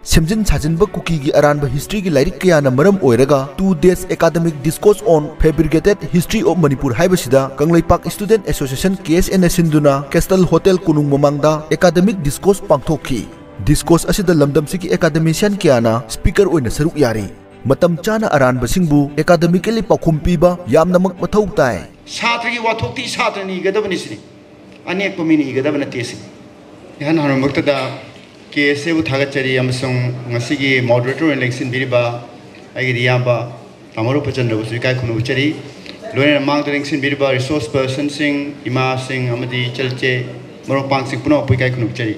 सेमजिन साजिनब cookie की अरानब history की लाइरिक कयाना मरम ओइरगा 2 days academic discourse on fabricated history of Manipur हाइबसिदा कंगलैपाक स्टूडेंट एसोसिएशन KSN सिंधुना कैस्टल होटल कुनुंग ममांगदा academic discourse पांगथोखी। डिस्कोर्स असिदा लमदमसिकी एकाडेमिशियन कयाना स्पीकर ओइना सरुक यारी मतम चाना अरानबसिंगबु एकाडेमिकली पाखुम पीबा यामनमक मथौ ताय। छात्र की वाथोक्ति छात्र नि गदबनिसिनि अनेक पमिनि गदबन तेसि यान हरमक्तदा केसे उथागचरी अमसंग ngasiगी moderator election biriba aigi yamba tamaru pachandra usrikai khunu uchari loina mangda election biriba resource person sing ima sing amadi chalche maro pang sing puno puikai khunu uchari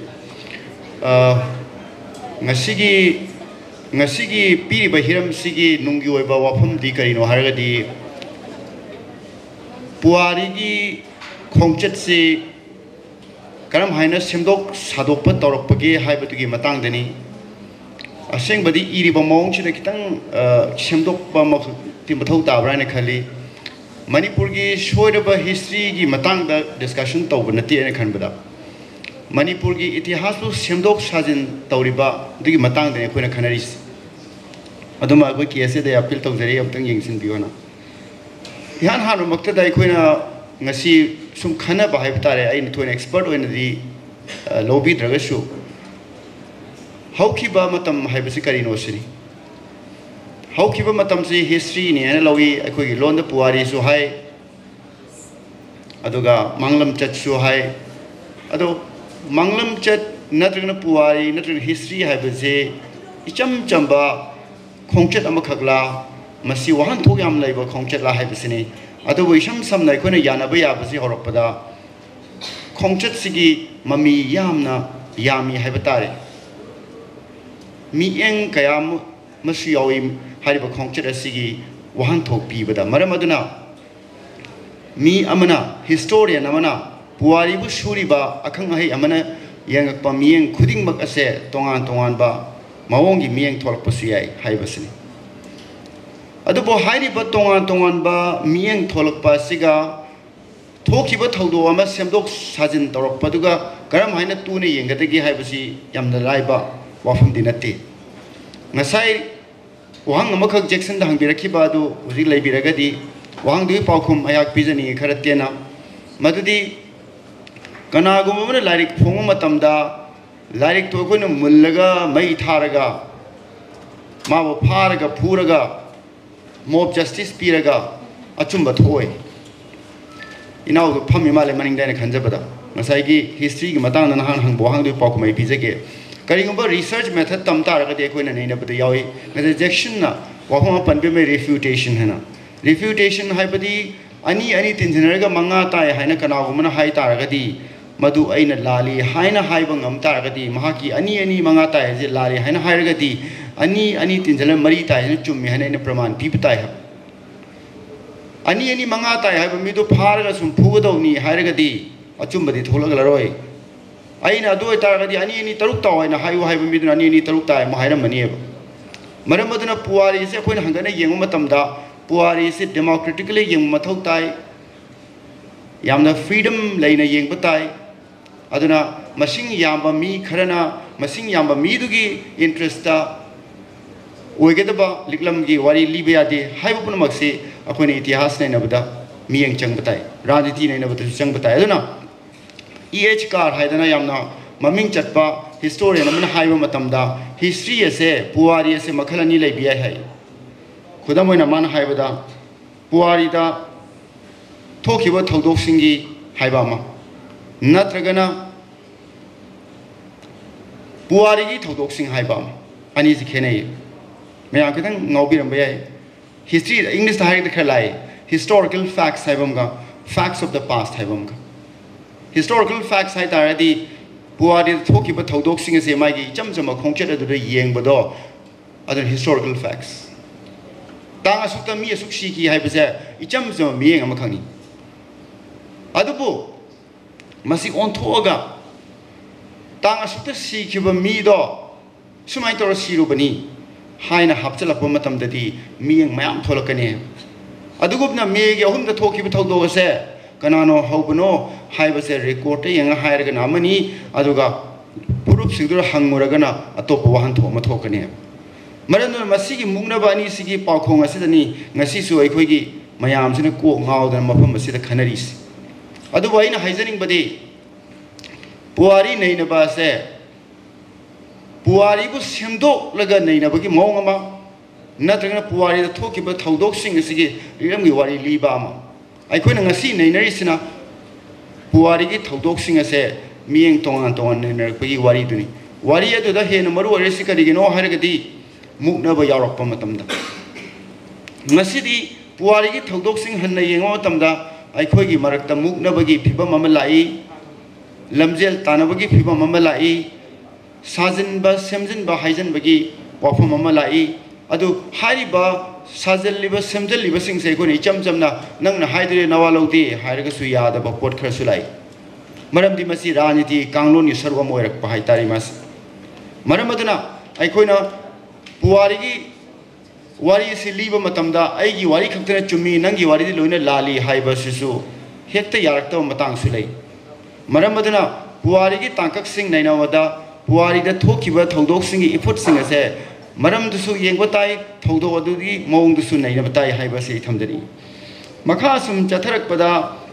ngasigi biriba hiram sigi nungi oiba wafam di karino haragadi puari gi khongchat se करम हाइना सेमदोक सादोक तौरप की हाइबतुगी मतंग दनी असेंबदी इरिब मौंग छिन खितंग सेमदोक मथि मथौ ताब्राने खाली मणिपुर की सोइरब history की मतंग द डिस्कशन तौब नति ने खनबदा मणिपुर की इतिहास लु सेमदोक साजिन तौरिबा दुगी मतंग दने कोइना खनरिस अदुमा को केसे दे अपील तौजरी अमतंग यंगसिन बियोना यान हानो मक्तदा Koyna ngasi sum khana ba hai tare ai ni thoin expert oina di lobby dragasu hauki ba matam hai basi kari no sini hauki ba matam si history ni ana lawi akoi gi lon da puari su hai aduga manglam chat su hai ado manglam chat natrigna puari natrigna history hai base icham chamba khongchat amakhagla masi wahan thog yam laiba khongchat la hai basini अदो वैशम समना कोने यानब याबसी हरपदा खोंगचत सिगी mummy यामना यामी हाइबतारे मिएंग कयाम मसु यावी हारिब खोंगचत सिगी वहान थोक पीबदा मरम अदुना मी अमना historian अमना पुवारीबु सुरिबा अखंग है अमना यंगक मिएंग खुदिंग मक असे तोंगान तोंगान बा मावोंगी मिएंग थोलकपसु याय हाइबसनी अदुबो हाइरिब तोंगान तोंगान बा मियंग थोलकपा सिगा थोखिब थौदो अमा सेमदोक साजिन तौरकपदुगा करम हाइना तुने येंगदगी हाइबसी यामना लाइबा वाफम दिनते ngasai wahang amakak Jackson da hangbirakhiba adu uji laibiragadi wahang dui paukhum ayak pijani kharatena madudi kanagumuna lairik phongu matamda lairik to koina mullaga mai tharaga mawo pharaga phuraga mob justice piraga achumba thoi inaw do phami male maning dai na khanjabada ngasai gi history gi matang na hang hang bohang dui paukhum ai pijage करीगुंबा research method तम तारगदे कोइना नैना बद यावी rejection ना वाफम पनबे में refutation है ना refutation हाइबदी अनि अनि तिनजनरगा मंगा ताय हाइना कनागुमना हाइ तारगदी मदु अइना लाली हाइना हाइबा ngam तारगदी महाकी अनि अनि मंगा ताय जे लाली हाइना हाइरगदी अनि अनि तिनजन मरी ताय ने चुम्मी हाइना इन प्रमाण पीब ताय अनि अनि मंगा ताय हाइबा मिदु फारगा सुम फुगदौनी हाइरगदी अचुम्बदी थोलगलरोय अना अदु तारगदी अनि अनि तरुक तावना हायु हायब मिदुना अनि अनि तरुक ताय महायरमनिएब मरम अदुना पुवारी से अखोइन हंगना येंगु मतमदा पुवारी से डेमोक्रेटिकली येंगु मथौ ताय यामना फ्रीडम लेना येंगब ताय अदुना मसिंग यामबा मी खरना मसिंग यामबा मीदुगी इंटरेस्टा ओइगदबा लिकलमगी वारी लिबे यादे हायब पुनमक्से अखोइन इतिहास नैनबदा मियेंग चंगबताय राजनीति नैनबदा चंगबताय अदुना EH कार हाइदना यामना ममिंग चटपा हिस्टोरियन अमन हाइबा मतमदा हिस्ट्री असे पुवारी असे मखल अनि लैबिया है खुदम होइना मान हाइबदा पुवारीदा थोखिबा थौदोकसिंगी हाइबा मा नत्रगना पुवारीगी थौदोकसिंग हाइबा अनि जि खेनै मैं आखदं ngaubiram bayai हिस्ट्री इंग्लिश दा हाइद खलाई हिस्टोरिकल फैक्ट्स हाइबमगा फैक्ट्स ऑफ द पास्ट हाइबमगा historical facts hai taradi puari thoki ba thodok sing se mai gi cham cham khongchet adu yeng bado adu historical facts tang asuk mi asuk si ki hai base icham cham mi yeng am khani adu bu masi on thoga tang asuk si ki ba mi do sumai tor si ru bani haina hapchala pa matam dadi mi yeng mayam tholakane adu gupna mi gi ahum da thoki ba thodok se कनानो हौबनो हाइबसे record यंग हाइरग नामनी अदुगा proof ꯐꯨꯔꯨꯞꯁꯤꯡꯗꯨꯗ ꯍꯪꯉꯨꯔꯒꯅ ꯑꯇꯣꯞꯄ ꯋꯥꯍꯟꯊꯣꯛ ꯑꯃ ꯊꯣꯛꯀꯅꯤ ꯃꯔꯝꯅ ꯃꯁꯤꯒꯤ ꯃꯨꯛꯅꯕ ꯑꯅꯤꯁꯤꯒꯤ ꯄꯥꯎꯈꯣꯡ ꯑꯁꯤꯗꯅꯤ ꯉꯁꯤꯁꯨ ꯑꯩꯈꯣꯏꯒꯤ ꯃꯌꯥꯝꯁꯤꯅ ꯀꯣꯛ ꯉꯥꯎꯗꯅ ꯃꯐꯝ ꯑꯁꯤꯗ ꯈꯟꯅꯔꯤꯁꯤ ꯑꯗꯨꯕꯨ ꯑꯩꯅ ꯍꯥꯏꯖꯅꯤꯡꯕꯗꯤ ꯄꯨꯋꯥꯔꯤ ꯅꯩꯅꯕ ꯑꯁꯦ ꯄꯨꯋꯥꯔꯤꯕꯨ ꯁꯦꯝꯗꯣꯛꯂꯒ ꯅꯩꯅꯕꯒꯤ ꯃꯑꯣꯡ ꯑꯃ ꯅꯠꯇ꯭ꯔꯒꯅ ꯄꯨꯋꯥꯔꯤꯗ ꯊꯣꯛꯈꯤꯕ ꯊꯧꯗꯣꯛꯁꯤꯡ ꯑꯁꯤꯒꯤ ꯂꯤꯔꯝꯒꯤ ꯋꯥꯔꯤ ꯂꯤꯕ ꯑꯃ ꯑꯩꯈꯣꯏꯅ ꯉꯁꯤ ꯅꯩꯅꯔꯤꯁꯤꯅ ꯄꯨꯋꯥꯔꯤꯒꯤ ꯊꯧꯗꯣꯛꯁꯤꯡ ꯑꯁꯦ ꯃꯤꯠꯌꯦꯡ ꯇꯣꯉꯥꯟ ꯇꯣꯉꯥꯟ ꯅꯩꯅꯔꯛꯄꯒꯤ ꯋꯥꯔꯤꯗꯨꯅꯤ ꯋꯥꯔꯤ ꯑꯗꯨꯗ ꯍꯦꯟꯅ ꯃꯔꯨ ꯑꯣꯏꯔꯤꯁꯤ ꯀꯔꯤꯒꯤꯅꯣ ꯍꯥꯏꯔꯒꯗꯤ ꯃꯨꯛꯅꯕ ꯌꯥꯎꯔꯛꯄ ꯃꯇꯝꯗ ꯉꯁꯤꯗꯤ ꯄꯨꯋꯥꯔꯤꯒꯤ ꯊꯧꯗꯣꯛꯁꯤꯡ ꯍꯟꯅ ꯌꯦꯡꯕ ꯃꯇꯝꯗ ꯑꯩꯈꯣꯏꯒꯤ ꯃꯔꯛꯇ ꯃꯨꯛꯅꯕꯒꯤ ꯐꯤꯕꯝ ꯑꯃ ꯂꯥꯛꯏ ꯂꯝꯖꯦꯜ ꯇꯥꯟꯅꯕꯒꯤ ꯐꯤꯕꯝ ꯑꯃ ꯂꯥꯛꯏ साजिनबा सेमजिनबा हाइजनबगी वाफम अमा लाई अदु हारिबा साजलिबा सेमजलिबा सिंसे कोनि इचम चमना नंगना हाइदरे नवालौदि हाइरगसु यादबा पोट खरसु लाई मरमदि मसी राजनीति कांगलोनि सर्वम ओइरकपा हाइतारि मास मरमदना अइखोइना पुवारिगी वारी से लीबा मतमदा अइगी वारी खक्तने चुम्मी नंगी वारीदि लोइना लाली हाइबसिसु हेक्ता यारक्तबा मतांगसु लै मरमदना पुवारिगी तांककसिंग नैनावदा पुवारीदा थोखिबा थौदोकसिंगी इफुटसिंग असे मरमदुसु येंगबा ताई थौदोक अदुगी मौंगदुसु नैनाबा ताई हाइबसि थमदरी मखा सुम चथरकपदा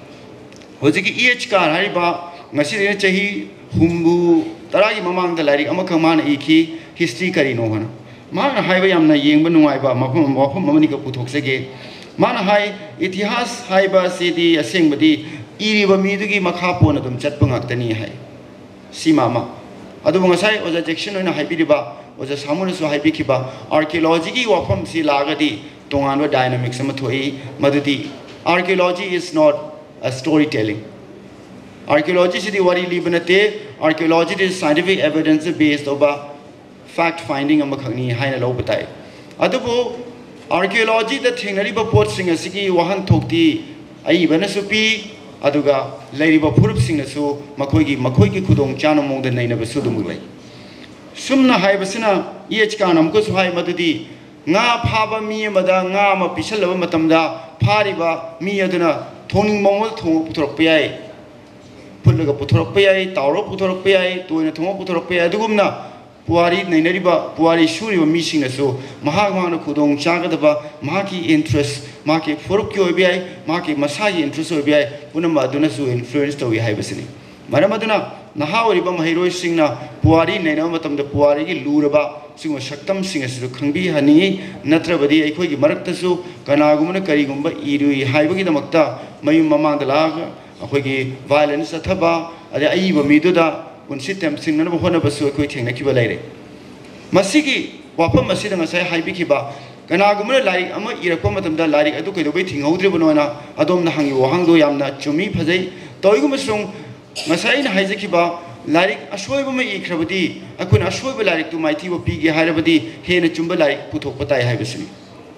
होजिकी ईएचकार हारिबा ngasi chahi humbu taragi mamangda larik amaka man iki history karino hana mana haiba yamna yengba nungaiba mafum amani ka puthokse mana hai itihas haiba sidi asengbadi iriba midugi makha pona dum chatpa ngaktani hai simama adu ngasai oja jackson oina haibiriba oja samuna su haibikiba archaeology gi wafam si lagadi tonganwa dynamics ama thoi madudi archaeology is not a storytelling archaeology is the wari libanate archaeology is scientific evidence based over fact finding ama khangni haina lo batai adubo archaeology da thengnariba pot sing asigi wahan thokti ai bana supi aduga leiriba phurup sing nasu makoi gi khudong chana mong da naina basu dum lai sumna haibasina ih kanam ko su hai madudi nga phaba mi amada nga ma pisalaba matamda phariba mi aduna thoning mongol thong puthorok piyai पुल्लगा पुथरक पे आई तावरो पुथरक पे आई तोयना थोंग पुथरक पे आई दुगुमना पुवारी नैनरिबा पुवारी सुरिबा मिसिंगसु महागमाना खुदोंग चागदबा माकी interest माकी फुरुक की ओबि आई माकी मसागी इंटरेस्ट ओबि आई पुनम अदुनसु इन्फ्लुएंस तोइ हाइबसिनी मरम अदुना नहा ओरिबा महिरोय सिंगना पुवारी नैना मतमदा पुवारी की लूरबा सिंग शक्तम सिंगसु खंगबि हनी नत्रबदि अखोइगी मरक्तसु कनागुमना करिगुंबा इरुइ हाइबगी दमक्ता मयु ममांदा लागा अखोइगी वायलेंस अथबा अदे अइबा मिदुदा पुनसि टेम्सिंगना होनबसु अखोइ थेंगनखिबा लैरे मसिगी वाफम मसिदा ngasai हाइबिखिबा कनागुमना लाइक अमा इरकपा मतमदा लाइक अदु कइदोबै थिंगौद्रिबनोना अदोमना हंगी वहांगदो यामना चुमी फजै तोइगुमसुं ngasai na हाइजिखिबा लाइक अशोइबमा इख्रबदि अखुन अशोइबा लाइक तु माइथिबो पिगे हाइरबदि हेना चुम्बा लाइक पुथोकपा ताइ हाइबसिनि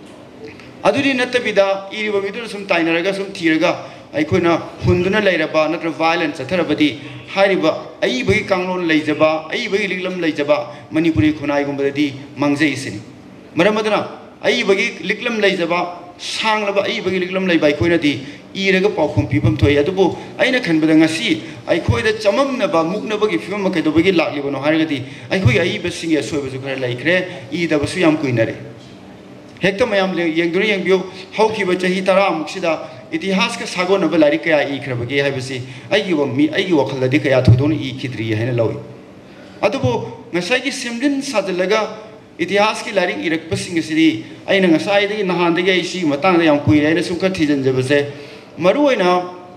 अदुदि नत्तबिदा इरिबा मिदुना सुम ताइनरगा सुम थिरगा अखोना हुंदुना लैरबा नत्र वायलेंस अथरबदि हारिबा अइबगी कांगलोन लैजबा अइबगी लिगलम लैजबा मणिपुरी खुनाइगुंबदि मंगजैसिनि मरमदना अइबगी लिगलम लैजबा सांगलबा अइबगी लिगलम लैबा अखोइनादि इरगा पाउखुम पिफम थोइ अदुबो अइना खनबदा ngasi अखोइदा चममनबा मुकनबगी फिफम कइदोबगी लाक्लिबनो हारगदि अखोइ अइबसिंग असोइबसु खरा लैख्रे इदबसु याम कुइनरे हेक्ता मयाम येंगदुना येंबियो हौखिबा चही 10 मुक्सिदा इतिहास का सागोनब लाइक कया इख्रबगे हाइबसि अइगी वखलदि कया थोदोन इखिद्रि हैना लौइ अदुबो ngसाइगी सेमजिन साजलगा इतिहास की लाइक इरकपसिंगसिदि अइना ngसाइदि नहानदि आइसि मतांगदा याम कुइरेना सुमका थिजनजबसे मरुओइना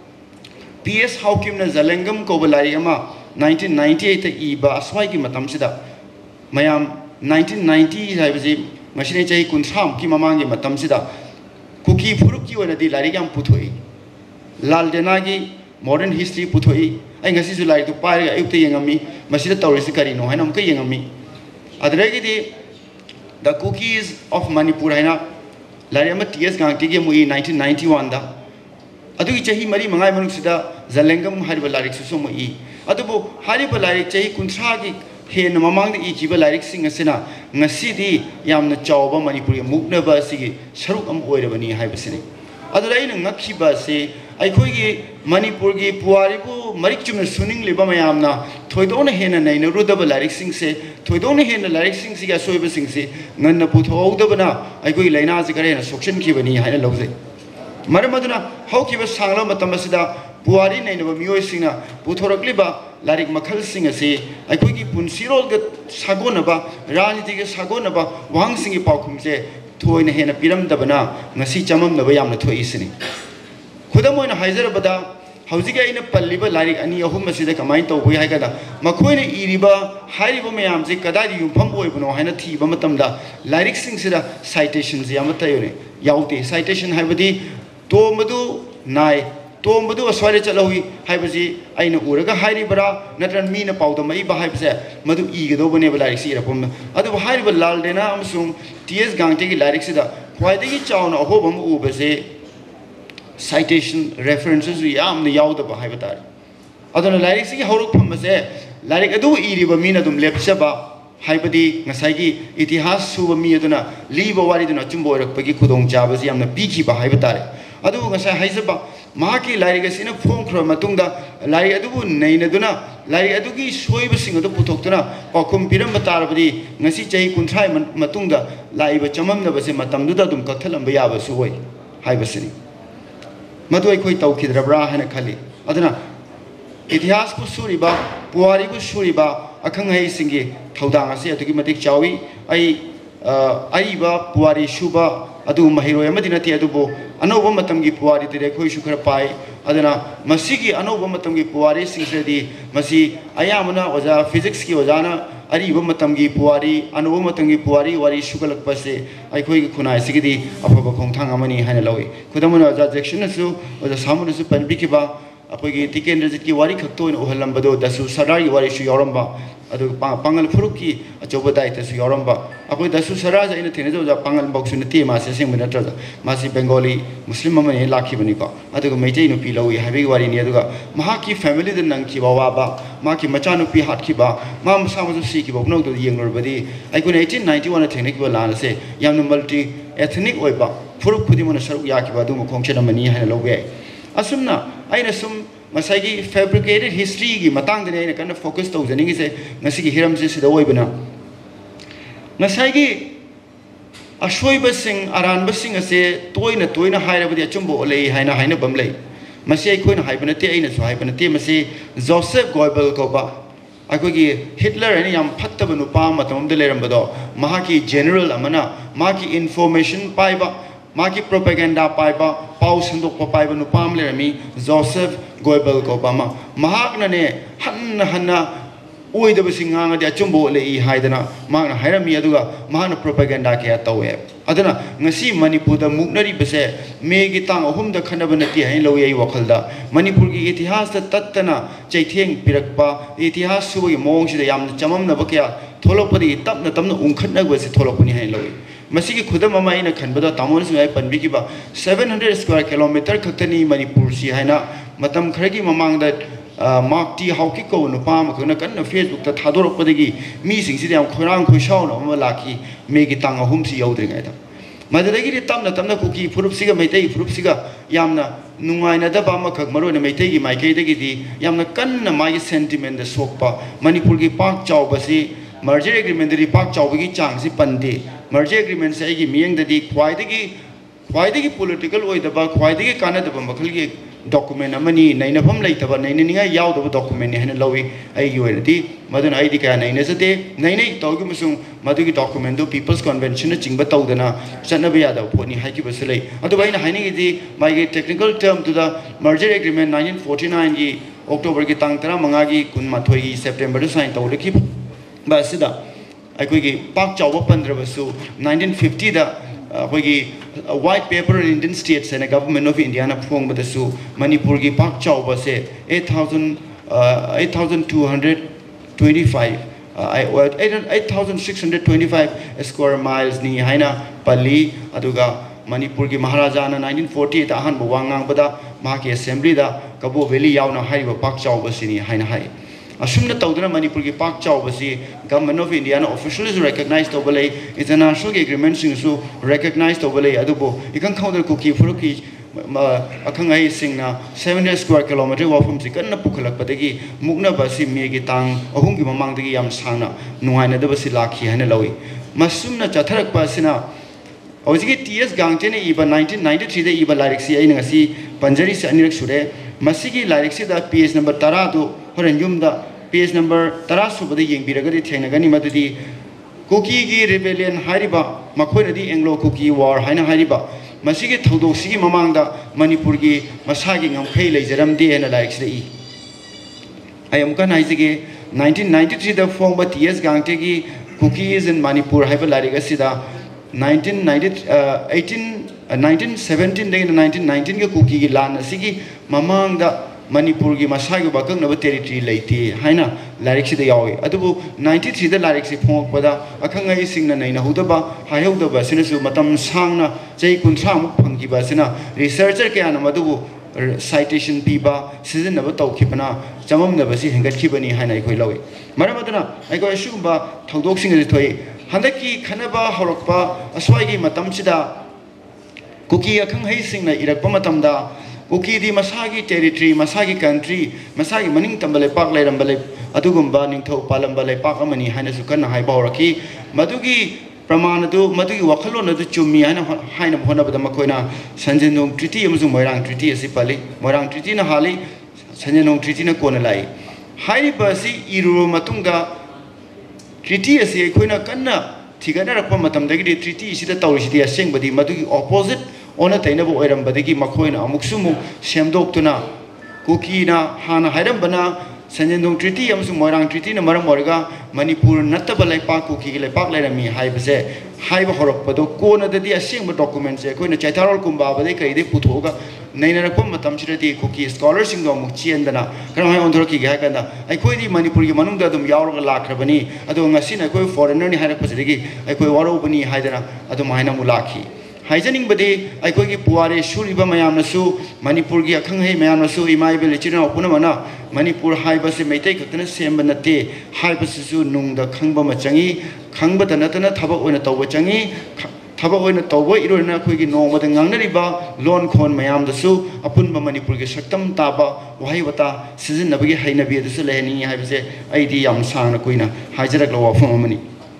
पीएस हाउकिमना जलंगम कोब लाइक अमा 1998 ता इबा अस्वाइगी मतमसिदा मयाम 1990 हाइबसि मसिने चही 30 की ममांगी मतमसिदा कुकी फुरुक की ओना दि लाइक याम पुथोई लालदेना की मॉडर्न हिस्ट्री पुथोई आई ngasi ju लाइक तो पारे अयुक्ते यंगमी मसिदा तौरिसि करिनो हैना हमका यंगमी अदरेगी दि द कुकीज ऑफ मणिपुर हैना लाइक अमा टीएस गांगटी के मुई 1991 दा अदुगी चही मरी मंगाई मनुसिदा जलेंगम हारिबा लाइक सुसु मुई अदुबो हारिबा लाइक चही 30 की हेन ममांग इखिबा लाइक सिंग असिना ngasi यामना चावबा मणिपुरी मुक्नबा सिगी सरुक अम ओइरबनी हाइबसिनि अदुदा इन ngakhiba से ꯑꯩꯈꯣꯏꯒꯤ ꯃꯅꯤꯄꯨꯔꯒꯤ ꯄꯨꯋꯥꯔꯤꯕꯨ ꯃꯔꯤꯛ ꯆꯨꯝꯅ ꯁꯨꯅꯤꯡꯂꯤꯕ ꯃꯌꯥꯝꯅ ꯊꯣꯏꯗꯣꯛꯅ ꯍꯦꯟꯅ ꯅꯩꯅꯔꯨꯗꯕ ꯂꯥꯏꯔꯤꯛꯁꯤꯡꯁꯦ ꯊꯣꯏꯗꯣꯛꯅ ꯍꯦꯟꯅ ꯂꯥꯏꯔꯤꯛꯁꯤꯡꯁꯤꯒꯤ ꯑꯁꯣꯏꯕꯁꯤꯡꯁꯤ ꯉꯟꯅ ꯄꯨꯊꯣꯛꯍꯧꯗꯕꯅ ꯑꯩꯈꯣꯏꯒꯤ ꯂꯩꯅꯥꯁꯤ ꯈꯔ ꯍꯦꯟꯅ ꯁꯣꯛꯆꯟꯈꯤꯕꯅꯤ ꯍꯥꯏꯅ ꯂꯧꯖꯩ ꯃꯔꯝ ꯑꯗꯨꯅ ꯍꯧꯈꯤꯕ ꯁꯥꯡꯂꯕ ꯃꯇꯝ ꯑꯁꯤꯗ ꯄꯨꯋꯥꯔꯤ ꯅꯩꯅꯕ ꯃꯤꯑꯣꯏꯁꯤꯡꯅ ꯄꯨꯊꯣꯔꯛꯂꯤꯕ ꯂꯥꯏꯔꯤꯛ ꯃꯈꯜꯁꯤꯡ ꯑꯁꯤ ꯑꯩꯈꯣꯏꯒꯤ ꯄꯨꯟꯁꯤꯔꯣꯜꯒ ꯁꯥꯒꯣꯟꯅꯕ ꯔꯥꯖꯅꯤꯇꯤꯒ ꯁꯥꯒꯣꯟꯅꯕ ꯋꯥꯍꯪꯁꯤꯡꯒꯤ ꯄꯥꯎꯈꯨꯝꯁꯦ ꯊꯣꯏꯅ ꯍꯦꯟꯅ ꯄꯤꯔꯝꯗꯕꯅ ꯉꯁꯤ ꯆꯃꯝꯅꯕ ꯌꯥꯝꯅ ꯊꯣꯛꯏꯁꯤꯅꯤ खुदम होना हाइजरबदा हौजिक अइना पल्लिबा लाइरिक अनि अहुम मसिदा कमाइन तौबोय हाइगदा मखोइना इरिबा हाइरिबा मयामजे कदादि युमफम ओइबनो हाइना थीबा मतमदा लाइरिक सिंगसिदा साइटेशन्स यामता योने याउते साइटेशन हाइबदी तोमदु नाय तोमदु अस्वारे चलहुई हाइबजी अइना उरगा हाइरिबरा नत्रन मीना पाउदा मइबा हाइबसे मदु इगदोबनेबा लाइरिक सि इरपम अदु हाइरिबा लालदेना अमसुंग टीएस गांगटेगी लाइरिक सिदा ख्वाइदगी चाउना अहोबम उबसे citation references यामने याउदबा हाइबा तारे अदुना लाइरिक सिगी हौरकफम से लाइरिक अदु इरिबा मीना दुम लेपसबा हाइबदी ngसाइगी इतिहास सुबा मी अदुना लीबा वारिदुना चुम्बो ओरकपगी खुदोंग चाबसि यामना पीखिबा हाइबा तारे अदु ngसाइ हाइजबा माकी लाइरिक सिना फोंख्र मतुंगदा लाइरिक अदुबु नैनदुना लाइरिक अदुगी सोइबसिंग अदु पुथोक्तुना पाखुम पिरम तारबदी ngasi चही 30 मतुंगदा लाइबा चममनबसे मतमदुदा दुम कथलंबा याबसु होय हाइबसिनी मधु अखोई तौखिद्रब्रा है खाली अदना इतिहास को सूरीबा पुवारी को सूरीबा अखंग है सिंगे थौदांग असे अदुगी मतिक चावी अईबा पुवारी शुबा अदु महिरोय अमदि नति अदुबो अनोबा मतमगी पुवारी तिरे खोई सुखर पाई अदना मसीगी अनोबा मतमगी पुवारी सिंगसेदी मसी अयामना ओजा फिजिक्स की ओजाना अरीब मतमगी पुवारी अनोबा मतमगी पुवारी वारी सुगलकपसे अखोई खुनाय सिगिदी अफब खोंथांग अमनी हाने लवे खुदमना ओजा जेक्शनसु ओजा सामुनसु पनबिकिबा अखोई टिकेंद्रजित की वारी खक्तोइन ओहलंबदो दसु सरार की वारी सु यौरंबा अदु पांगल फुरुक की अचौबा दायित्वसु यौरंबा अखोई दसु सरार अइना थेनेजो ओजा पांगल बक्सु नति मासे सेंग नत्र मासी बेंगोली मुस्लिम अमने लाखिबनिको अदुगा मैजै नुपी लवी हाबी वारी नि अदुगा महाकी फैमिली द नंग की वावा माकी मचा नुपी हाटखिबा मा मसामजु सिखिबा नौदो येंगरबदी अइकुन 1891 थेनेकिबा लानसे यामनु मल्टी एथनिक ओइबा फुरुक खुदिमना सरुक याखिबा दु मुखोंचेन मनी हाने लवे असुमना अइना सुम मसाइगी फैब्रिकेटेड हिस्ट्री की मतंग दने अइना कन फोकस तौजनिंगी से ngasi हिरम से सिदा ओइबना ngसाइगी अशोइबसिंग अरानबसिंग असे तोइना तोइना हाइरबदि अचुंबो ओलै हाइना हाइना बमलै मसी अइखोइना हाइबनते अइना सु हाइबनते मसी जोसेफ गोइबल कोबा अखोगी हिटलर अने याम फत्तब नुपा मतमदे लेरंबदो महाकी जनरल अमना माकी इन्फॉर्मेशन पाइबा माकी प्रोपेगेंडा पाइबा पाउ संदोकपा पाइबा नुपाम लेरमी जोसेफ गोइबल कोबा महाकनने हन्ना हन्ना ओइदबसिंगांगदि अचुंबो लेई हाइदना मागना हाइरमी अदुगा महाना प्रोपेगेंडा के तौवे अदना ngasi मणिपुरदा मुक्नरी बसे मेगी तांग अहुमदा खनब नति हाइ लौयै वखलदा मणिपुर की इतिहास तत्तना चैथेंग पिरकपा इतिहास सुबगी मोंगसिदा यामना चममनब कया थोलपदि तपना तमना उंखटनगबसे थोलपनि हाइ लौयै मसीगी खुदम अमा इन खनबदा तामोन सिंगाय पनबिकिबा 700 स्क्वायर किलोमीटर खक्तनी मणिपुर सि हाइना मतम खरगी ममांगदा मार्कटी हाउकी को नुपाम खना कन फेसबुक ता थादोरपदगी मी सिंगसिदा याम खोरांग खोशाउन अमा लाखी मेगी तांग अहुम सि यौद्रिङायदा मददगी तमना तमना कुकी फुरुपसिगा मैतै फुरुपसिगा यामना नुंगाइनदबा अमखक मरोना मैतैगी माइकैदगिदि यामना कन्न मागी सेंटिमेंट द सोकपा मणिपुर की पाक चावबसी मर्जर एग्रीमेंट दि पाक चावबगी चांगसि पंदे मर्जर एग्रीमेंट से आइगी मियंगदि ख्वाइदगी पॉलिटिकल ओइदबा ख्वाइदगी कानदबा मखलगी डॉक्यूमेंट अमनी नैनफम लैतबा नैननिंगा यावदबा डॉक्यूमेंट हेन लवी आइगी ओइरदि मदन आइदि का नैनजते नैनै तौगी मसुं मदुगी डॉक्यूमेंट दो पीपल्स कन्वेंशन चिंगबा तौदना चनबा यादव फोनी हाइकिबसु लै अदुबा इन हाइनिगिदि माइगी technical term to the merger agreement 1949 की अक्टोबर की तांग 15 की 19 की सेप्टेम्बर साइन तौरखि बासिदा अखोगी पाक चाव पंद्रबसु 1950 दा अखोगी white paper Indian states and government of India ना फोंगबदसु मणिपुर की पाक चाव से 8,625 स्क्वायर माइल्स नि हाइना पल्ली अदुगा मणिपुर की महाराजा ना 1948 दा अहन बवांगांग बदा माके असेंबली दा कबो वैली यावना हाइबा पाक चाव बसिनी हाइना हाइ असुमना तौदना मणिपुर की पाक चावबसी गवर्नमेंट ऑफ इंडिया ना ऑफिशियली रिकॉग्नाइज तौबले इंटरनेशनल एग्रीमेंट सिंगसु रिकॉग्नाइज तौबले अदुबो इकं खौदर कुकी फुरुकी अखंग सिंगना 700 स्क्वायर किलोमीटर वाफम से कन्न पुखलकपदगी मुक्नबसी मेगी तांग अहुंगी ममांगदगी याम सांगना नुहाइनदबसी लाखी हाइना लवी मसुमना चथरकपसिना हौजिगी टीएस गांगचेने इबा 1993 दे इबा लाइरिक्सी आइना ngasi पंजरी से अनिरक सुरे मसिगी लाइरिक्सी दा पेज नंबर 10 दो होरन युमदा पेज नंबर 10 सुबदे येंबिरगदि थेंगनगनि मदुदी कुकी की रिबेलियन हारिबा मखोइनदी एंग्लो कुकी वार हाइना हारिबा मसिगी थौदोक्सिगी ममांगदा मणिपुर की मसागी ngमखै लेजरमदे हेना लाइरिक्सी इ आयमका नाइजिगे 1993 दा फोंगबा टीएस गांगचेगी कुकीज इन मणिपुर हाइबा लाइरिगसिदा 1917 दे 1919 के कुकी की लान असिगी ममांगदा मणिपुर की मसागी बकंगनब टेरिटरी लेते हाइना लाइरिक्सी यावे अदुबु 93 दा लाइरिक्सी फोंगपदा अखंगै सिंगना नैना हुदबा हायौदबा सिनसु मतम सांगना चै 30 मु फंगिबा सिना रिसर्चर कयाना मदुबु साइटेशन पीबा सिजनब तौखिबना चममनबसी हेंगतखिबनी हाइना अखोइ लवे मरमदना अखोइ सुबा थौदोक्सिंग थोइ हंदकी खनबा हरकपा असवाइगी मतमसिदा कुकी अखंगै सिंगना इरकपा मतमदा कुकी दी मसागी टेरिटरी मसागी कंट्री मसागी मनिंग तंबले पाक लेरंबले अदुगुंबा निंगथौ पालंबले पाक अमनी हाइनसु कन्ना हाइबा होरकी मदुगी प्रमाण दु मदुगी वखलोन दु चुम्मी हाइना होनबदा मखोइना संजनोंग ट्रीटी अमसु मोइरांग ट्रीटी असि पाली मोइरांग ट्रीटी ना हाली संजनोंग ट्रीटी ना कोन लाई हाइबसी इरु मतुंगा ट्रीटी असि अखोइना कन्ना थिगना रखपा मतमदगी ट्रीटी इसिदा तौरिसिदि असेंगबदी मदुगी ऑपोजिट ओना तैनब ओइरंबदगी मखोइना अमुकसुमु सेमदोक्तुना कुकीना हाना हाइरंबना संजनोंग ट्रीटी अमसु मोइरांग ट्रीटी ना मरम ओरगा मणिपुर नत्तब लैपाक कुकी लैपाक लैरमी हाइबसे हाइब होरकपदो कोनददी असेंग डॉक्यूमेंट से अखोइना चैथारोल कुंबाबदे कइदे पुथोगा नैनरकम मतमसिददी कुकी स्कॉलर सिंग दो मुक चेंदना करम हाइ ओंधरकी गे हाकंदा अखोइदी मणिपुर की मनुंगदा दुम यावरगा लाखरबनी अदो ngasiना अखोइ फॉरेनर नि हाइरकपसदगी अखोइ वारोबनी हाइदना अदो माइना मुलाखी हाइजनिंग बदे अखोइगी पुवारे सुरिबा मयामनसु मणिपुर की अखंगै मयामनसु इमाइबेल चिना पुनमना मणिपुर हाइबसे मैतै खतन सेम नते हाइबसु नुंगदा खंगबा मचंगी खंगबदा नतना थबक ओइना तौबा चंगी थबक ओइना तौबा इरोना अखोइगी नोंगबदा ngangnariba लोन खोन मयामदसु अपुनबा मणिपुर की सक्तम ताबा वहाइवता सिजनबगी हाइनबी दसु लेहनी हाइबसे आइदी याम सांगना कोइना हाइजरक लवाफम अमनी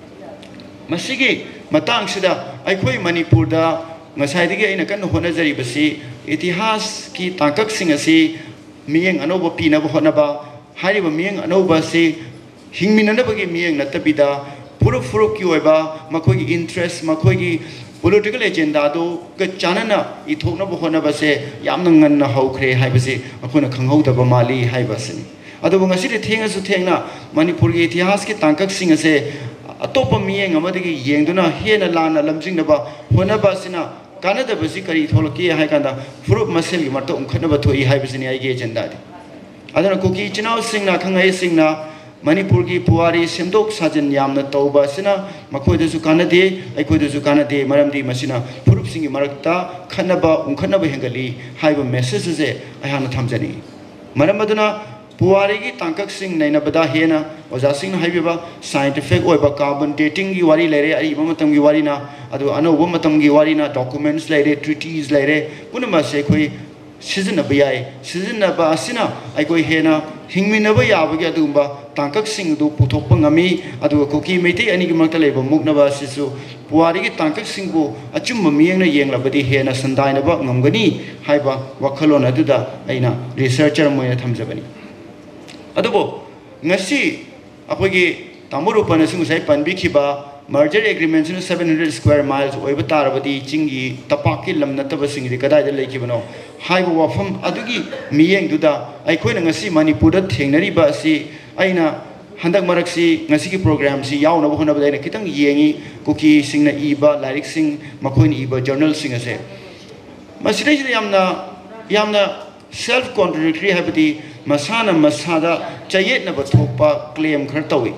मसिगी मतंगसिदा अखोइ मणिपुरदा ngसाइदगी अइना कन्न होनजरिबसी इतिहास की ताककसिंग असि मियेंग अनोबा पीनब होनबा हारिबा मियेंग अनोबा से हिंगमिननबगी मियेंग नतबिदा फुरुप फुरुप की ओइबा मखोइगी इंटरेस्ट मखोइगी पॉलिटिकल एजेंडा दो ग चानना इथोनब होनबसे यामन ngन्न हौख्रे हाइबसे अखोना खंगहौदबा माली हाइबसनि अदुबो ngasiदि थेंगसु थेंगना मणिपुर की इतिहास की ताककसिंग असे अतोप मियेंग अमदगी येंगदुना हेना लाना लमजिंगनबा होनबसिना कानदबसी करी थोलकी हाइकांदा फुरुप मसेलगी मरतो उखनबा थोई हाइबसनि आइगे एजेंडा दि अदना कुकी चिनाव सिंगना खंगै सिंगना मणिपुर की पुवारी सेमदोक साजन यामना तौबसिना मखोइदसु कानदे अखोइदसु कानदे मरमदि मसिना फुरुप सिंगी मरकता खनबा उखनबा हेंगली हाइबा मेसेज से अहाना थमजनी मरमदुना पुवारी की तांकक सिंग नैनबदा हेना ओजा सिंग हाइबा साइंटिफिक ओइबा कार्बन डेटिंग की वारी लेरे अरिबा मतम की वारीना अदु अनोबा मतम की वारीना डॉक्यूमेंट्स लेरे ट्रीटीज लेरे पुनम से कोई सिजनबा याय सिजनबा असिना अखोइ हेना हिंगमिनबा याबगी अदुबा तांकक सिंग दु पुथोकपा ngami अदु कुकी मेते अनि की मक्ता लेबा मुकनबा सिसु पुवारी की तांकक सिंग बु अचुम मियंगना येंगलबदी हेना संदाइनबा ngमगनी हाइबा वखलोन अदुदा अइना रिसर्चर मोयना थमजबनी अदुबो ngasi अखोगी तामुरुपन सिंगसाइ पनबिखिबा मर्जर एग्रीमेंट 700 स्क्वायर माइल्स ओइबा तारबदी चिंगी तपाकी लम नतबा सिंगदि कदाइदा लेखिबनो हाइबो वाफम अदुगी मियेंगदुदा अखोइना ngasi मणिपुरदा थेंगनरिबा असि अइना हंदक मरक्सी ngasi की प्रोग्राम सि यावनबो होनबदा अइना खितंग येंगी कुकी सिंगना इबा लाइरिक सिंग मखोइन इबा जर्नल सिंग असे मसिदैसिदा यामना सेल्फ कॉन्ट्रडिक्टरी हाइबदी मसाना मसादा चयेतनब थोपा क्लेम खर तौई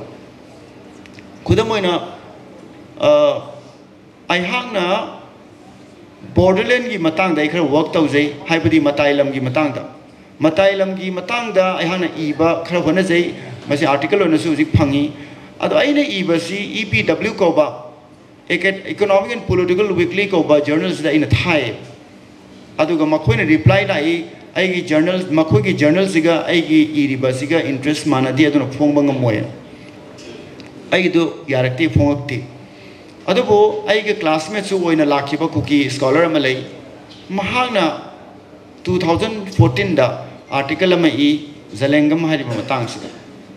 खुदम ओइना अइहांगना बॉर्डरलैंड की मतंग खर वर्क तौजै हाइबदी मताइलम की मतंग अइहांगना इबा खर होनजै मसे आर्टिकल ओनसु हुजिक फंगी अदो अइना इबसी EPW कौबा इकोनॉमिक एंड पॉलिटिकल वीकली कौबा जर्नल्स दा इना थाए अदुगा मखोइना रिप्लाई लाई आइगी जर्नल मखोइगी जर्नल सिगा आइगी इरिबा सिगा इंटरेस्ट मानदी अदुना फोंगबा ngam आइदो यारक्ति फोंगक्ति अदुबो आइगे क्लासमेट सु ओइना लाखिबा कुकी स्कॉलर अमा लई महागना 2014 दा आर्टिकल अमा ई जलेंगम हारिबा मतंग सिदा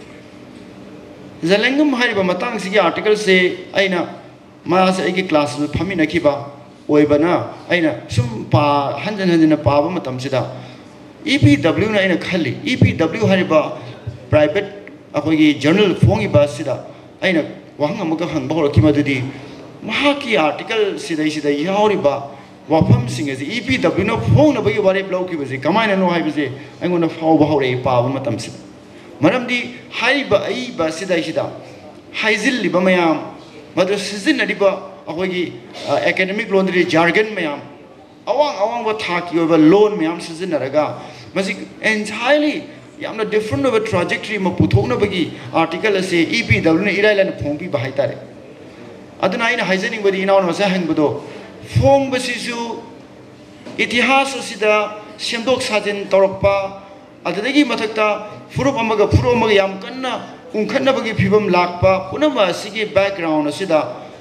जलेंगम हारिबा मतंग सिगी आर्टिकल से आइना मास आइगे क्लास में फमिनखिबा ओइबना आइना सुम पा हंजन हंजन पाबा मतम सिदा EPW ना आइना खली EPW हारिबा प्राइवेट अखोगी जर्नल फोंगिबा सिदा आइना वहां अमुक हंगबा होरखिबा दुदी महाकी आर्टिकल सिदा सिदा यावरिबा वाफम सिंग से EPW ना फोंगनबगी वारेप लौखिबसे कमायना नो हाइबसे आइगोना फावबा होरे पाबा मतम सिदा मरमदी हाइबा आइबा सिदा सिदा हाइजिलिबा मयाम मदु सिजिनदिबा अखोगी एकेडमिक लोनदरी जार्गन मयाम अवांग अवांग व थाकी ओबा लोन मयाम सिजिनरगा मसि एंटायरली यामना डिफरेंट ओबा ट्रैजेक्टरी म पुथोकनबगी आर्टिकल से EPW ने इराइलान फोंबी बाहाय तारे अदुना आइना हाइजनिंग बदी इनाव नसा हंगबदो फोंग बसिसु इतिहास सिदा सेमदोक साजिन तौरपा अददगी मथक्ता फुरुप अमगा याम कन्ना उंखन्नबगी फिबम लाकपा पुनम सिगी बैकग्राउंड सिदा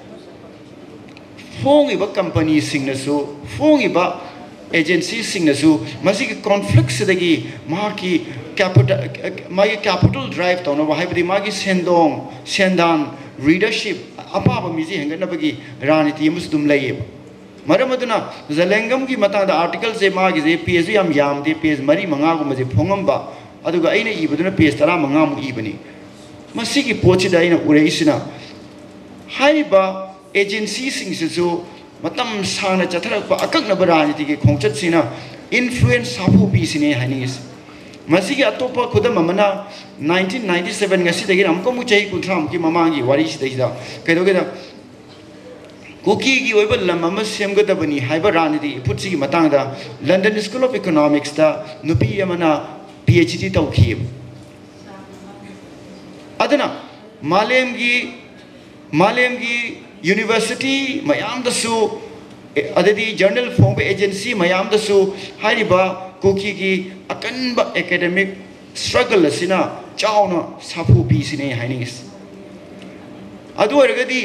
फोंगिबा कंपनी सिंगनसु फोंगिबा एजेंसी सिंगनसु मसिगी कॉन्फ्लिक्ट सिदगी माकी कैपिटल ड्राइव तौनबा हाइबदी मागी सेंदोंग सेंदान रीडरशिप अपाबा मिजी हेंगनबगी राजनीति अमसु दुम लैयेबा मरम अदुना जलेंगम की मतांदा आर्टिकल से मागी जे पेज यामदे पेज मरी मंगागुमजे फोंगंबा अदुगा आइना इबदुना पेज 15 मु इबनी मसिगी पोचिदा आइना उरेइसिना हाइबा एजेंसी सिंगसिसु मतम सांगना चथरकपा अकक्नबा राजनीति के खोंगचतसिना इन्फ्लुएंस साफु पीसिने हाइनिस मसिगी अतोपा खुदम अमना 1997 ngasi अमकमु चही कुंथ्राम की ममांगी वारी सिदैदा कैदोगेदा कुकी की ओइबा लम अमा सेमगदबनी हाइबा राजनीति फुटसिगी मतंगदा लंदन स्कूल ऑफ इकोनॉमिक्स दा नुपी अमना PhD तौखिब अदना मालेमगी यूनिवर्सिटी मयामदसु अददी जर्नल फोंब एजेंसी मयामदसु हारिबा कुकी की अकनबा एकेडमिक स्ट्रगल असिना चावना साफु पीसिने हाइनिस अदु अरगदी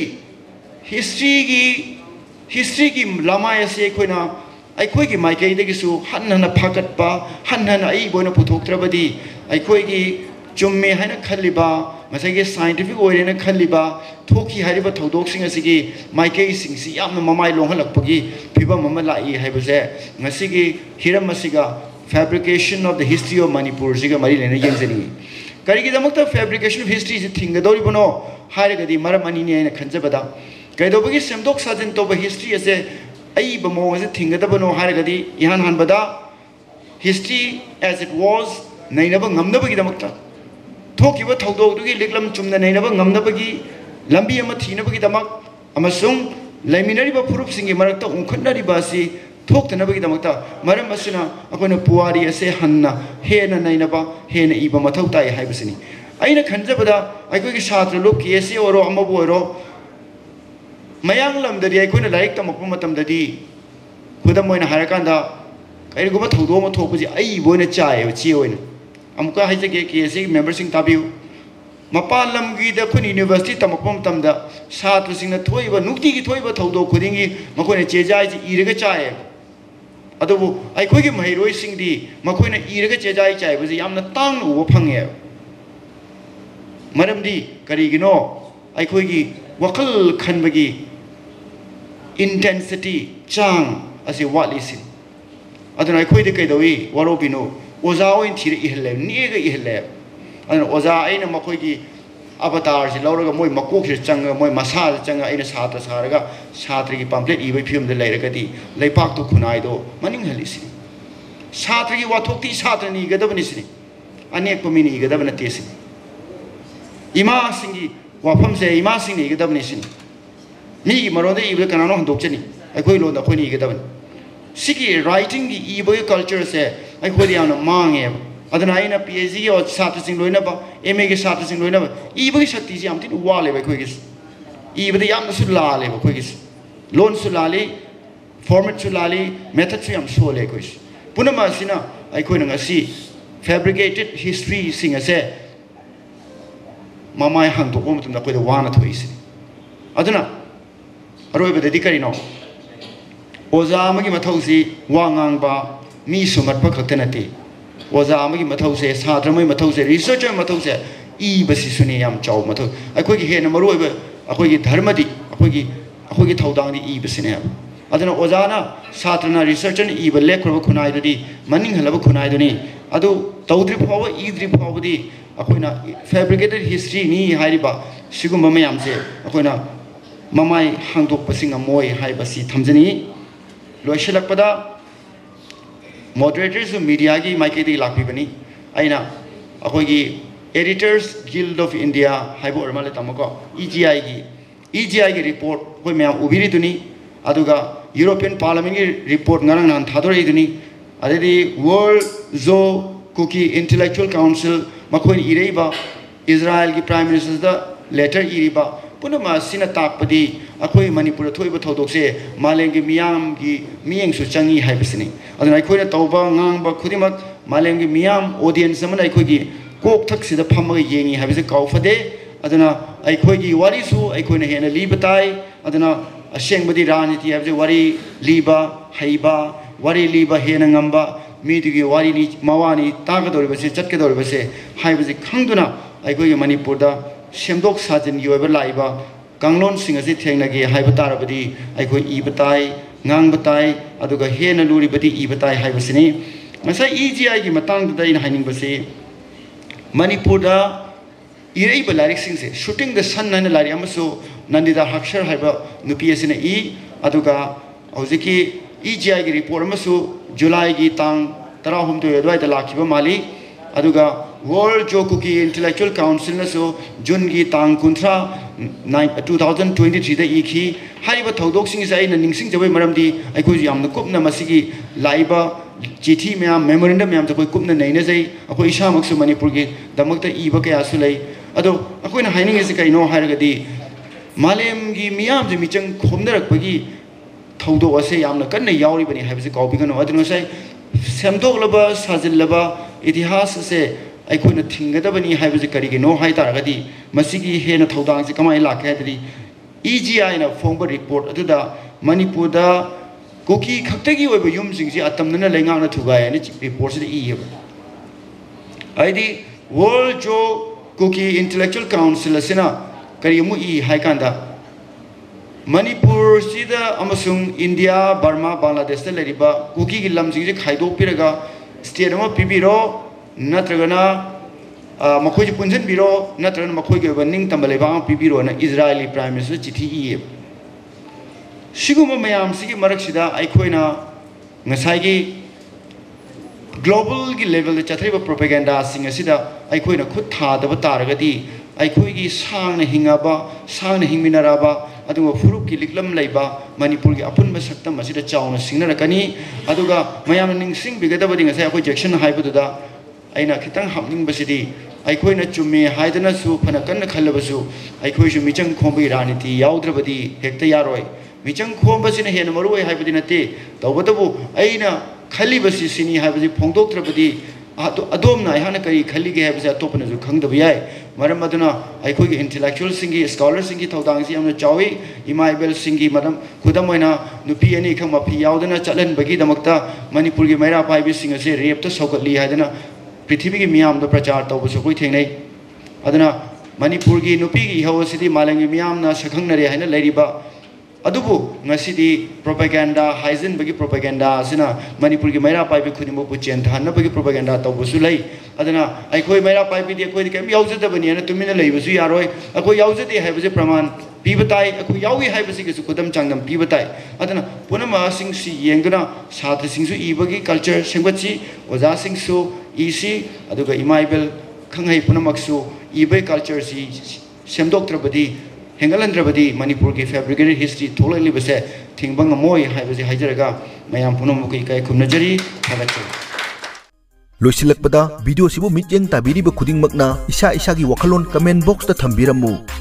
हिस्ट्री की लमाय से कोइना अखोई की माइकैदगिसु हन्नना फाकटपा हन्नना आई बोना पुथोक्त्रबदी अखोई की चुम्मे हाइना खल्लिबा मसाइगे साइंटिफिक ओइरेना खल्लिबा थोकी हारिबा थौदोकसिंग असिगी माइकै सिंगसि यामना ममाइ लोंहलकपगी फिबम अमा लाई हाइबसे ngasiगी हिरम असिगा fabrication of the history of Manipur सिगा मरी लेना यंजनी करिगिदमक्ता फैब्रिकेशन ऑफ हिस्ट्री से थिंगदोरिबनो हाइरगदी मरम अनिने आइना खंजबदा कैदोबगी सेमदोक साजन तोबा हिस्ट्री असे आई बमो असे थिंगदबनो हाइरगदी इहान हानबदा हिस्ट्री एज इट वाज नैनबा ngamnabagidamक्ता थोकिबा थौदोगदुगी लिकलम चुमना नैनबा ngamnabagi lambi ama thinabagidamक अमसुंग लैमिनरिबा फुरुपसिंगी मरक्ता उंखन्नरिबा असि थोक्तनबगीदमक्ता मरम असुना अकोना पुवारी असे हन्ना हेना नैनबा हेना इबा मथौ ताई हाइबसिनी अइना खंजबदा अइकोगी छात्र लोग केसे ओरो अमबो ओरो मयांग लमददी अइकोना लाइक तमकपा मतमददी खुदम ओइना हारकांदा कइगुबा थौदोम थोकपसि अइ बोइना चाय ची ओइना अमुका हाइजगे केसे मेंबरसिंग ताबिउ मपान लमगी द खुन यूनिवर्सिटी तमकपम तमदा छात्रसिंगना थोइबा नुक्तिगी थोइबा थौदो खुदिंगी मखोने चेजाइ इरगा चाय अदुबु अइखोइगी महिरोइसिंगदी मखोइना इरगा चेजाइ चाइबजे यामना तांग उबो फंगे मरमदी करिगिनो अइखोइगी वखल खनबगी इंटेंसिटी चांग असे वालिसिन अदुना अइखोइदे कैदोइ वरोबिनो ओजा ओइन थिरे इहले नेगा इहले अदुना ओजा आइना मखोइगी अवतार से लौरगा मोय मकोक से चंग मोय मसा चंग आइना छात्र सारगा छात्र की पम्पलेट इबै फिल्म दे लैरगदी लैपाक तो खुनाइदो मनिंग हलिसि छात्र की वाथोक्ति छात्र नि गदबनि सिनि अनेक पमिनि गदबन तेसि इमा सिंगी वाफम से इमा सिंगी गदबनि सिनि मी मरोदे इबे कनानो हंदोकचनि अखोइ लोन अखोइनि गदबन सिगी राइटिंग की इबै कल्चर से अखोइ याना मांगे अदना आइना PhD और छात्र सिंग लोइनबा MA के छात्र सिंग लोइनबा इबगी शक्ति से यामतिन वाले बखोइगिस इबदे यामना सुलाले बखोइगिस लोन सुलाले format su lali method su yam so le kois punama sina ai khoi nang asi fabricated history sing ase mamai hang to ko mutum da koi da wana thoisi aduna aroi bade dikari no oza amagi mathausi wangang ba mi sumat pa khaktanati oza amagi mathause sadramai mathause researcher mathause I basi suni yam chaw mathau akoi gi he na maroi ba akoi gi dharma di akoi gi thaudang di I basi ne aduna oza na satrana researcher ni I ba lekro khunai di maning halaba khunai duni adu tawdri phawa idri phawa di akoi na fabricated history ni hariba sigum mayam se akoi na mamai hangdok pasing amoi hai basi thamjani loiselak pada moderators media gi maike di lakpi bani aina akoi gi editors guild of india haibo ormale tamako EGI gi report koi mayam ubiri duni aduga european parliament gi report ngarang nan thadore duni adedi world zoo cookie intellectual council makoi ireiba israel gi prime minister da letter iriba punama sina takpadi akoi manipur thoiba thodokse malengi miyam gi miyeng su changi haibasini aduna akoi na tawba ngangba khudimak malengi miyam audience amana akoi gi kok thak sida phamaga yengi habise kaufade aduna akoi gi wari su akoi na hena libatai aduna ashengbadi raniti habise wari liba haiba wari liba hena ngamba मीदुगी वारी नी मावानी तागदोर बसे चटकेदोर बसे हाय बसे खंगदुना आइकोई मणिपुर दा सेमदोक साजिन योबा लाइबा कांगलोन सिंग असे थेंगनागे हाय बतारबदी आइकोई ई बताई ngang batai aduga hena luri badi I batai hai basini masa EGI gi matang da in haining basi Manipur da irei balarik sing se shooting the sun na lari amaso nandida hakshar haiba nupi asina I aduga hojiki EGI gi report amaso July gi tang 13 adwai da lakhiba mali aduga World Joe Cookie Intellectual Council na so June gi tang kuntra 2023 da iki hariba thodok sing sai na ningsing jabai maramdi aikoi yamna kupna masigi laiba chithi myam memorandum myam ta koi kupna nei na jai akoi isa maksu manipur gi damakta iba kaya su lai ado akoi na haining is kai no hairaga di malem gi miyam je michang khomdarak pagi thodok ase yamna kanna yauri bani haibse kaubi kanu adino sai semdok laba sajil laba itihas se aikoi na thingada bani haibse kari gi no hai taraga di masigi he na thodang se kamai lakhe hadri EGI na phongba report aduda Manipur da cookie khaktagi oiba yum sing si atamna lengang na thugai ani report se I yeba aidi World Joe Cookie Intellectual Council asina karimu I haikanda Manipur sida amasung India Burma Bangladesh ta leriba cookie gi lam sing se khaidok piraga state ama pibiro natragana makhoi ji punjan biro natrana makhoi ge banning tambale ba pibiro na Israeli prime minister chithi I siguma mayam sigi marak sida aikoina ngasai gi global gi level de chathriba propaganda sing asida aikoina khut tha da bataraga di aikoi gi sang na hingaba sang na hingminaraba aduga furup ki liklam leiba Manipur gi apun masaktam asida chauna singna kani aduga mayam ning sing bigada badi ngasai akoi jackson haibu da aina khitang hamning basidi aikoi na chumme haidana su phana kan khalabasu aikoi su michang khombi raniti yaudravadi hekta yaroi michang khombasina hena maroi haibadi nate tawbatabu aina khali basi sini haibadi phongdok trabadi adom na hana kari khali ge haibasi atopna ju khangdab yai maram aduna aikoi ge intellectual singi scholar singi tawdang si amna chawi imaibel singi madam khudam oina nupi ani khang mapi yaudana chalan bagi damakta Manipur ge maira paibi singa se rep ta sokatli haidana पृथ्वी की मियाम दो प्रचार तब बसु कोई थेंग नहीं अदना मणिपुर की नुपी की हव सिदी मालंगी मियाम ना सखंग नरे है ना लेरीबा अदुबु ngasiदी प्रोपेगेंडा हाइजन बगी प्रोपेगेंडा सिना मणिपुर की मैरा पाइबी खुदिमो पुचेन थान बगी प्रोपेगेंडा तब बसु लै अदना आइखोय मैरा पाइबी दे कोई केम याउजद बनी ना तुमिना लैबसु यारोय अखोय याउजदे हाइबसे प्रमाण पीबताई अखोय याउई हाइबसे के खुदम चांगदम पीबताई अदना पुनमा सिंग सी येंगना छात्र सिंगसु इबगी कल्चर सेंगबची ओजा सिंगसु इसी अदुगा इमाइबल खंगै पुनमक्सु इबै कल्चर सी सेमदोक्त्रबदी हेंगलंद्रबदी Manipur की fabricated history थोलैलि बसे थिंगबंग मोय हाइबसे हाइजरगा मयाम पुनमु कै खुमनजरी थागतु लोइसिलकपदा वीडियो सिबु मित्येंग ताबिरिबा खुदिंगमकना इसा इसागी वखलोन कमेंट बॉक्स ता थंबिरमु